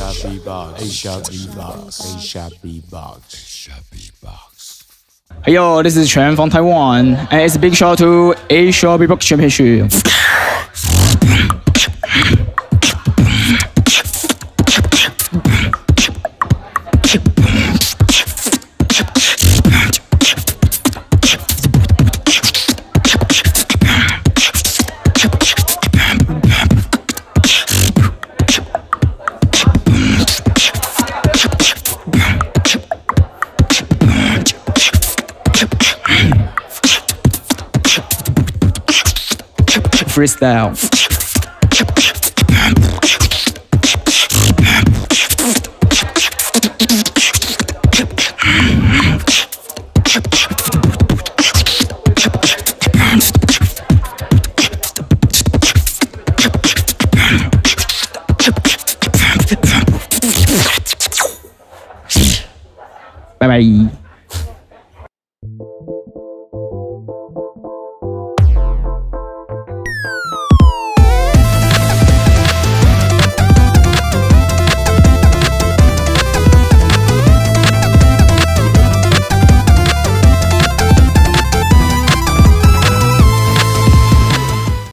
Hey yo, this is Quan from Taiwan, and it's a big shout out to Asia Beatbox Championship. Freestyle. Bye bye.